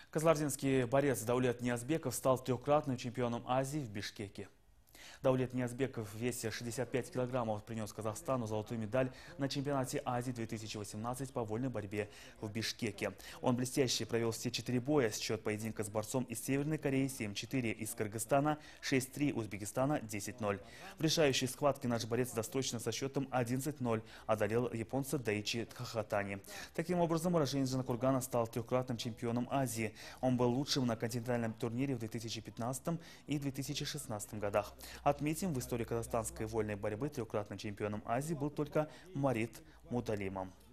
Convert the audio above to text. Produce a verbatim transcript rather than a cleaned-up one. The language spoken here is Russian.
Кызылординский борец Даулет Ниязбеков стал трехкратным чемпионом Азии в Бишкеке. Даулет Ниязбеков в весе шестьдесят пять килограммов принес Казахстану золотую медаль на чемпионате Азии две тысячи восемнадцать по вольной борьбе в Бишкеке. Он блестяще провел все четыре боя. Счет поединка с борцом из Северной Кореи семь-четыре, из Кыргызстана шесть-три, Узбекистана десять-ноль. В решающей схватке наш борец досрочно со счетом одиннадцать-ноль одолел японца Даичи Тхахатани. Таким образом, уроженец Жанакургана стал трехкратным чемпионом Азии. Он был лучшим на континентальном турнире в две тысячи пятнадцатом и две тысячи шестнадцатом годах. Отметим, в истории казахстанской вольной борьбы трехкратным чемпионом Азии был только Марит Муталимом.